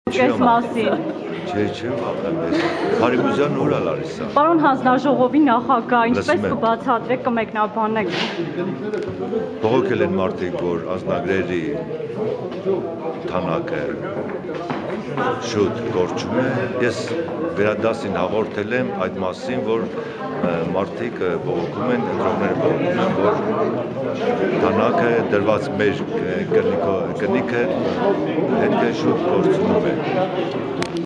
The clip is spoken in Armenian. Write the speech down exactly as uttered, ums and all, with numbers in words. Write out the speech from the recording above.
Այս մասին։ Չէ, չէ, Փարիզյան ուր ալարիս է։ Պարոն հանձնաժողովի նախագահ, ինչպես Լսում եմ։ կբացատրեք, կմեկնաբանեք։ Բողոքել են մարդիկ, որ անձնագրերի թանակը շուտ կորչում է։ Ես վերադասին հաղորդել եմ այդ մասին, որ մարդիկ բողոքում են, ընտրողները բողոքում են, որ թանակը դրված մեր կնիքը հետքը շուտ կորցնում է։